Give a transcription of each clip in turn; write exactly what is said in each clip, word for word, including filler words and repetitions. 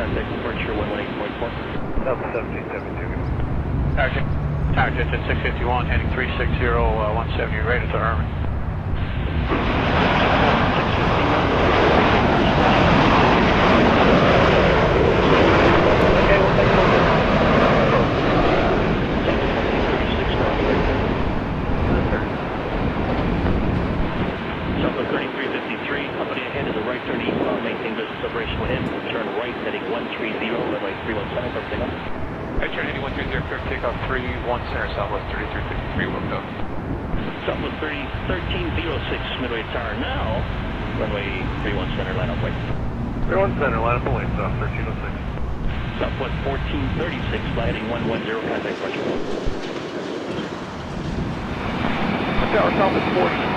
contact departure one one eight point four. Delta seventeen seventy-two. Tower Jet, Tower Jet at six fifty-one, heading three six zero one seventy, right at the Herman. Okay, we'll take over. Southwest thirty-three fifty-three, company ahead is a right turn eastbound, maintain business operation with him. Turn right heading one three zero, runway three one seven, clear takeoff. Right turn heading one three zero, clear takeoff three one center, Southwest thirty-three fifty-three, worked out. Southwest thirty, thirteen oh six, Midway Tower now, runway three one center, line up wait. three one center, line up and wait, South thirteen oh six. Southwest fourteen thirty-six, flying one one zero, contact departure. Tower Southwest forty-six.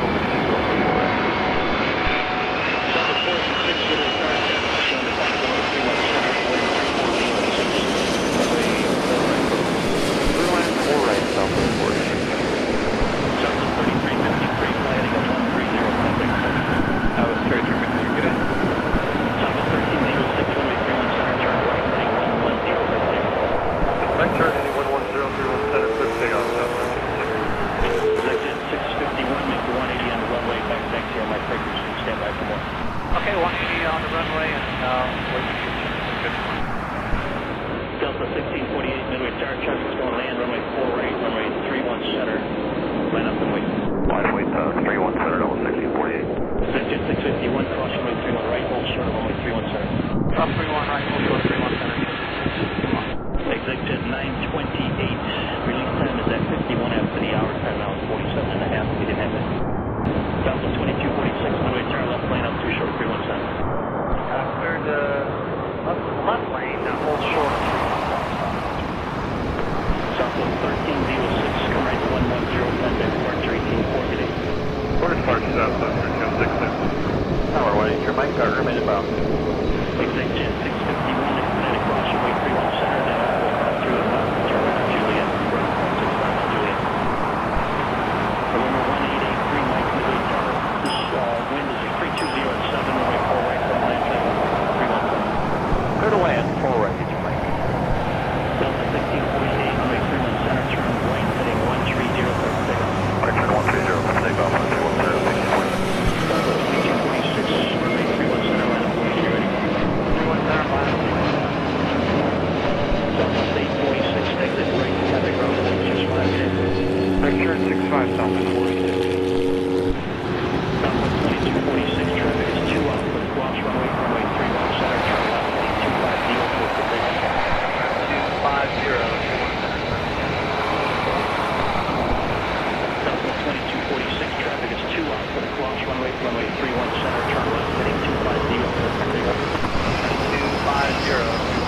Southwest forty-six, Midway Tower, position on the clock, runway three one center, wind three four zero six, runway four right. four right, Southwest forty-six. Southwest thirty-three fifty-three, flying one three zero, contact departure. Southwest thirty-three fifty-three, get in. Southwest thirteen oh six, runway three one center, turn right heading one one zero, clear takeoff. Right turn heading one one zero three one center, clear takeoff, South thirteen oh six. Exit six fifty-one, make the one eighty on the runway, back taxi on my frequency, stand by for more. Okay, one eighty on the runway, and uh, wait for you. Good. Delta sixteen forty-eight, Midway Tower, traffic's going land, runway four right, runway three one center, line up and wait. Line up, wait, uh, three one center, Delta sixteen forty-eight. Exit six fifty-one, cross runway three one right, hold short of runway three one center. Stop three one right, hold short three one center. Come on. Exit nine twenty-eight, release time is at fifty-one after the hour, time now is forty-seven and a half, we didn't have it. Delta twenty-two forty-six, Midway Tower, left lane up, too short, three one center. After the left, left lane, now hold short. Southwest thirteen oh six, come right one one zero, contact departure eighteen forty. Order departure, Southwest thirteen oh six. Tower, why is your mic got remain about? Exit six fifty-one, extended cross runway three one center, then up through the left, turn right to Juliet, right six five to Juliet. November one eight eight three, Mike, Midway Tower. This uh, wind is three two zero seven, runway four right, from land heading three one seven. Clear to land, four right, get your mic. Delta sixteen forty-eight, runway three one center, turn right heading one three zero, clear for takeoff. Right turn one three zero, clear for takeoff, one three one zero, sixteen forty. Delta twenty-two forty-six, runway three one center, line up, when you're ready. three one center, line up. Southwest eight forty-six, exit right, contact ground, six five eight. Right turn six five, Southwest forty-six. Southwest twenty-two forty-six, traffic is two out for the cross runway, runway three one center, turn left heading two five zero, clear for takeoff. two five zero. Southwest twenty-two forty-six, traffic is two out for the cross runway, runway three one center, turn left heading two five zero, clear for takeoff. two five zero.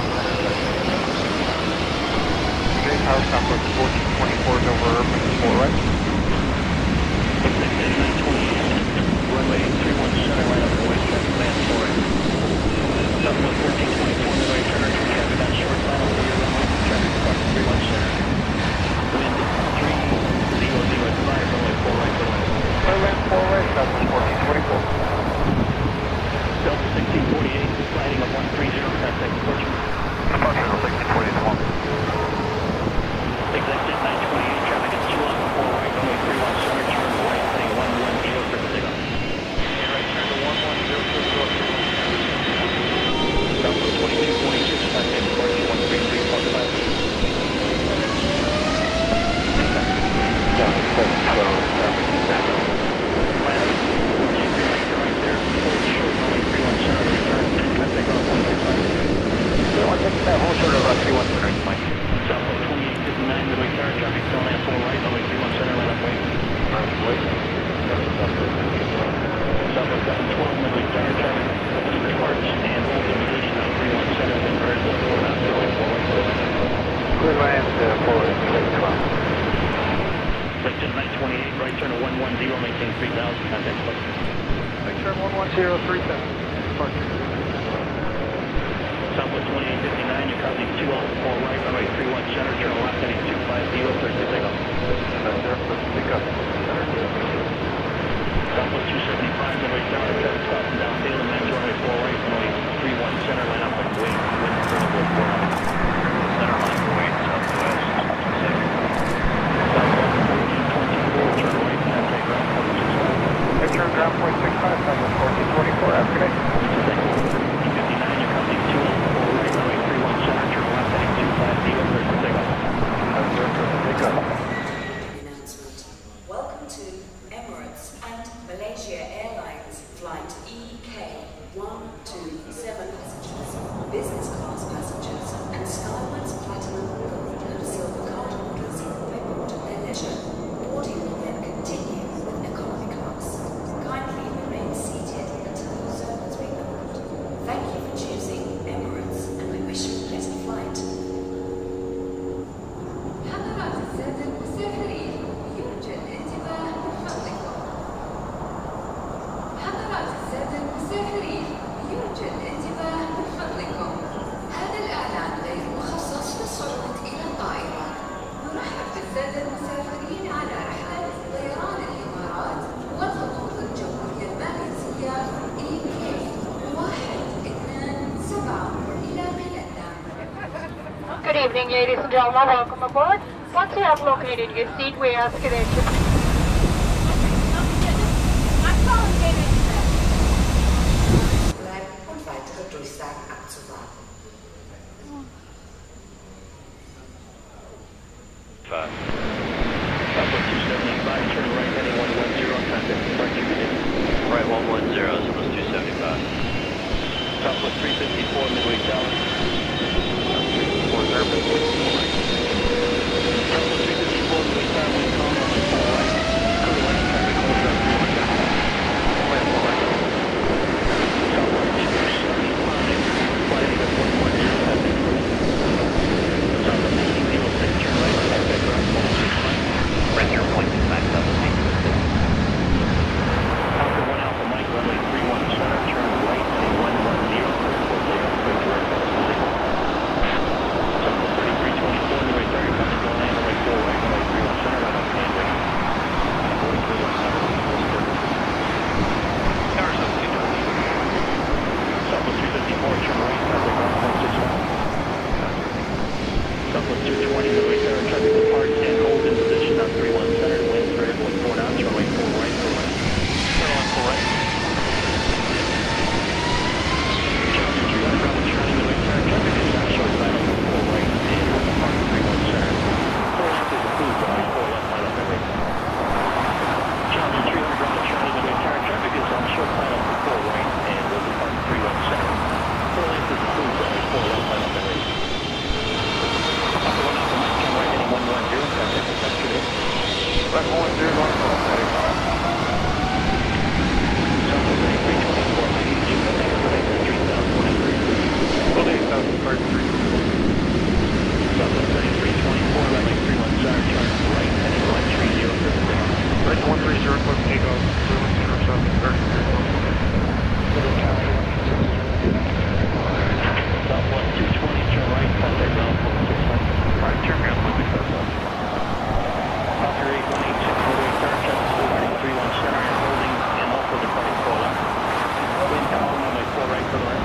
Okay, Tower Southwest fourteen twenty-four is over Urban, four right. Exit nine twenty-eight, runway three one center, line up and wait, traffic land four right. Southwest fourteen twenty-four, midway turn, traffic on short line over your runway, traffic departure three one center. Wind three zero zero five, runway four right, go ahead. Clear land, four right, Southwest fourteen twenty-four. Delta sixteen forty-eight, sliding of one three zero, contact departure. Departure, sixteen forty-eight to one. Exit nine twenty-eight, traffic is two on four right, runway three one center, turn right, heading one one zero for takeoff. Okay, right turn to one one zero two zero. Southwest twenty-two forty-six, contact departure one three three four five. Southwest seven, so traffic is back up. Land, keep your right right there, hold short, runway three one center, return, contact off one six five. So I think that whole short of about three one center, Mike. Southwest twenty-eight fifty-nine, midway tower, traffic still land four right, runway three one center, line up wait. Wait. Southwest seven twelve, midway tower, traffic departs and hold indication on three one center, then bird the four out, runway four right, go ahead. Clear land, uh, four right, three twelve. Right turn nine twenty-eight, right turn to one one zero, maintain three thousand, contact departure. Right turn one one zero three thousand. Departure. Southwest twenty-eight fifty-nine, you're causing two off four right, runway three one center, turn left heading two five zero, clear for takeoff. Pick up. Southwest two seventy-five, midway tower, traffic stop and downfield, and then runway four right, runway three one center, line up and wait. ground point six five, Southwest fourteen twenty-four, have a good day. fifty-nine, you're coming two on four right, runway three one center, turn left heading two five zero, clear for takeoff. Have a good takeoff. Announcement. Welcome to Emirates and Malaysia Airlines Flight E K one two seven passengers, business class passengers, and Skywards Platinum, Gold and Silver card holders may board at their leisure. Boarding will then continue with economy class. Kindly remain seated until your zone has been called. Thank you for choosing Emirates, and we wish you a pleasant flight. حضرات السادة المسافرين يرجى الانتباه من فضلكم. حضرات السادة المسافرين يرجى الانتباه من فضلكم. هذا الإعلان غير مخصص للصعود إلى الطائرة. نرحب بالسادة المسافرين على رحلة طيران الإمارات والخطوط الجوية الماليزية إي كي واحد اثنان سبعة إلى قلتنا. Good evening, ladies and gentlemen. Welcome aboard. Once you have located your seat, we ask you that you... Bleiben und weitere Durchsagen abzuwarten. Five. Southwest two seventy-five, turn right heading one one zero, contact departure unit. Right one one zero, Southwest two seventy-five. Southwest three fifty-four, midway south. Four zero, midway. Southwest three fifty-four, midway south, wind calm, on the far right. Clear left, traffic closed on three one seven. Land four right. Southwest two seventy-five, flight at one one zero, contact cruise. Southwest eighteen zero six, turn right, contact ground point six five. Right zero point six five, Southwest eight zero six. Alpha one Alpha Mike, runway three one center, turn right, heading one one zero, clear for takeoff, clear to airport signal. Southwest thirty-three twenty-four, runway thirty, coming to land, runway four right, runway three one center, right on handbrake. Runway three one center, full service. Tower Southwest two twenty. Southwest three fifty-four, turn right, contact ground point six one. Southwest two twenty, midway center, traffic depart, stand hold in position on three one center, wind clear, going four knots, runway four right, four right. Turn on four right. Challenger three hundred, Bravo Charlie, midway center, traffic is now short side on four right, and will depart three one center. Four left is approved, runway four left, line up midway. Challenger three hundred, Bravo Charlie, midway center, traffic is on short side on four right, and will depart three one center. Four left is approved, runway four left, line up midway. Alpha one Alpha Mike, turn right heading one one zero, contact departure unit. Right one zero, one four, heading five. Southwest thirty-three twenty-four, ladies, you can make it to three thousand one hundred. Full day, Southwest thirty-three. Southwest thirty-three twenty-four, runway three one center, turn right heading one three zero, clear for takeoff. Right one three zero, close takeoff, three one zero, Southwest thirty-three. Southwest two twenty, turn right, contact ground point six one. Right, turn ground point six one. Alpha eight one eight six, midway center, traffic still running three one center, and holding, and also departing four left. Wind calm, runway four right, for the right.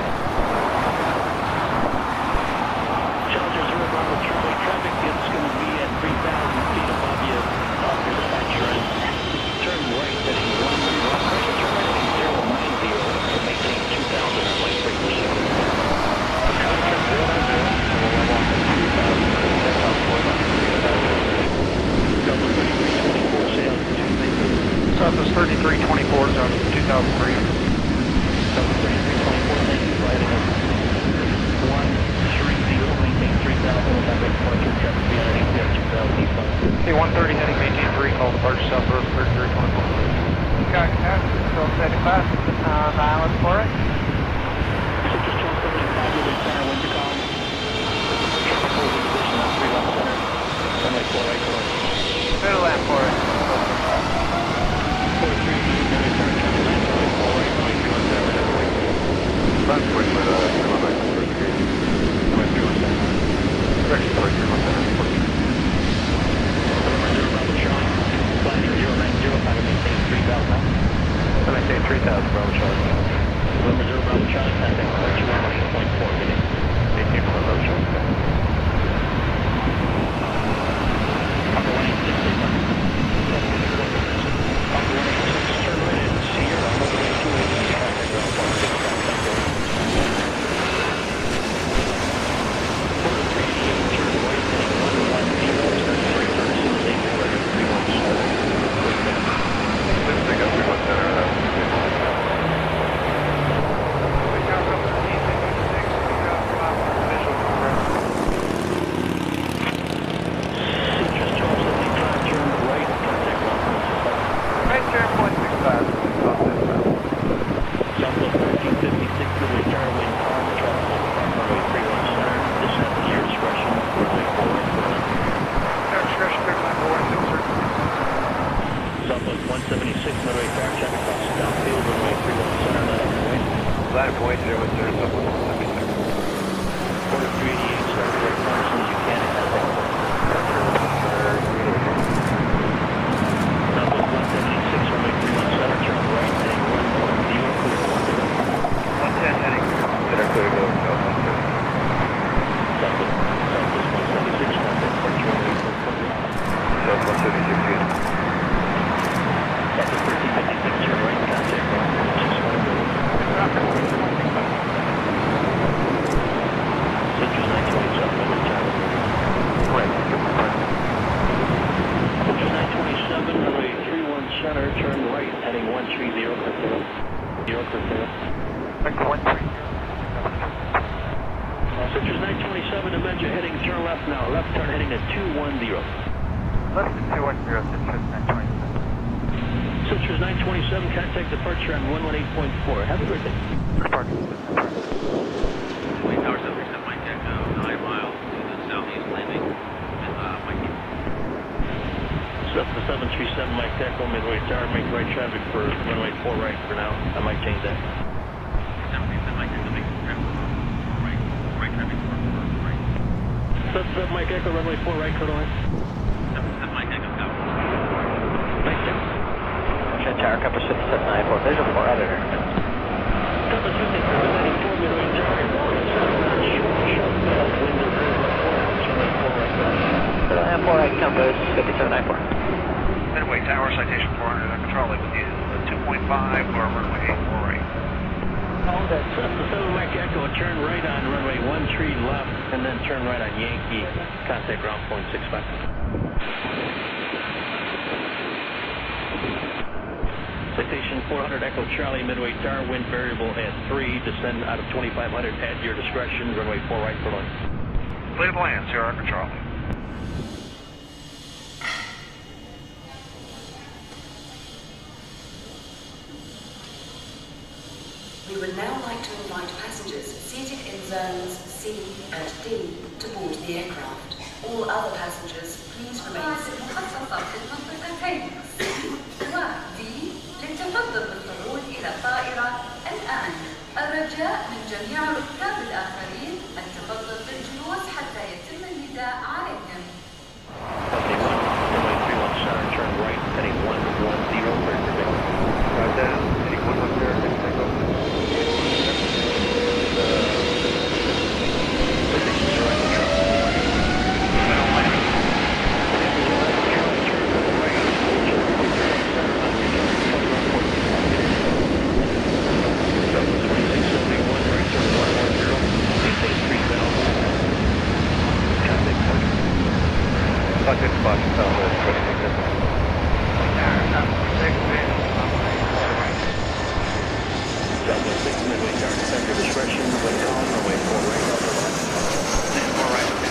Challenger zero, Bravo Charlie, traffic is going to be at three thousand feet above you, off your departure end. Turn right, heading one, one, pressure, turn right heading zero nine zero, to maintain two thousand, runway three percent. Contact zero nine zero, and we'll level off at two thousand, that's off four left, three thousand. Southwest thirty-three twenty-four, sales Tuesday. Southwest thirty-three twenty-four, Southwest two thousand three. Southwest thirty-three twenty-four, thank you for heading up. one three zero, maintain three thousand, November departure, traffic beyond eight zero two thousand eastbound. Hey, one thirty, heading maintain three, call departure Southwest thirty-three twenty-four. Contact, still standing by, on the island for it. Citrus two seventy-five, midway center, wind to calm. Traffic holds in position on three one center, runway four right, four right. Middle land for it. four three, midway center, traffic land, runway four right, runway three one center, right away. Run quick with uh, three one center. Runway three one center. Correction, sorry, three one center. November zero, Bravo Charlie, sliding zero nine zero, final maintain three thousand now. Let me say three thousand, Bravo Charlie. November zero, Bravo Charlie, contact departure one one eight point four, minutes. eighteen for Bravo Charlie. Alpha one eight six, Alpha one eight six, turn right at Sierra. nine point zero zero, Southwest one seventy-six. Quarter three eighty-eight, start direct Parsons, you can contact. Southwest one seventy-six, runway three one center, turn right, heading one one zero, clear to one zero. one ten heading, center clear to go, South one thirty. Southwest, Southwest one seventy-six, contact departure runway four one zero. South one seventy-six, good. Southwest thirteen fifty-six, turn right, contact ground one six one zero. Citrus nine twenty-seven, runway tower. Right, right. Citrus nine twenty-seven, runway three one center, turn right, heading one three zero, clear zero. Zero, clear zero. one three zero. Citrus nine twenty-seven, Avenger, heading turn left now. Left turn heading to two one zero. Left to two one zero, Citrus nine twenty-seven. Citrus nine twenty-seven, contact departure on one one eight point four. Have a good day. Departure. Twin Tower seven percent Mike Echo, nine miles to the southeast landing. Uh, Mike Echo. Up to seven three seven, Mike Echo, midway tower, make right traffic for runway four right for now. I might change that. seven three seven Mike Echo, make traffic for right, right traffic for right. Up to Mike Echo, runway four right, clear line. seven percent Mike Echo, go. Thanks, Jim. Ocean Tower, Compass fifty-seven ninety-four, visual for editor. Compass fifty-seven ninety-four, midway tower, short, short, wind of runway four right, clear line. four right, Compass fifty-seven ninety-four. Midway Tower, citation four hundred, on control with you, two point five for runway eight four right. seven Mike Echo, turn right on runway one three left, and then turn right on Yankee, contact ground point six five. Citation four hundred Echo Charlie, midway tower, wind variable at three, descend out of twenty-five hundred at your discretion, runway four right, clear line. Clear to land, Sierra Control. We would now like to invite passengers seated in zones C and D to board the aircraft. All other passengers, please remain seated. مخصصة في المنطقتين C و D للتفضل بالصعود إلى الطائرة الآن. الرجاء من جميع الركاب الآخرين التفضل بالجلوس حتى يتم النداء عليهم. Runway three one center, turn right, heading one one zero, clear for Vic. Got down, heading one one zero, take take over. Bucket spot, Southwest twenty-six. Southwest six, midway tower, descend your discretion, wind calm, runway four right, alpha line. Stand four right, okay.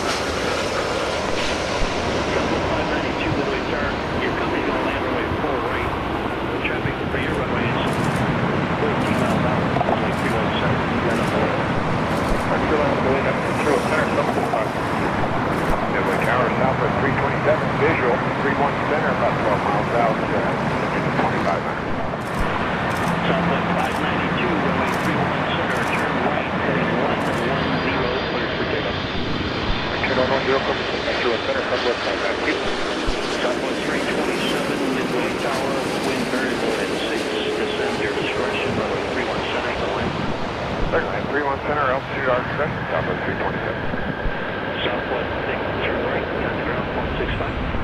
Southwest five ninety-two, midway tower, your company's going to land runway four right. Traffic for your runway is fourteen miles an hour, runway three one seven, right up the line. Control on the way up, control center, Southwest. Midway Tower, Southwest three twenty-seven, visual, three one center, about twelve miles out, uh, twenty-five hundred. Southwest five ninety-two, runway three one center, turn right, heading one one zero, clear for takeoff. Turn on one zero, control center, Southwest five ninety-two. Southwest three twenty-seven, midway tower, wind variable at six, descend your discretion, runway three one center, go in. Certainly, three one center, altitude our discretion, Southwest three twenty-seven. Southwest six, turn right, contact ground point six five.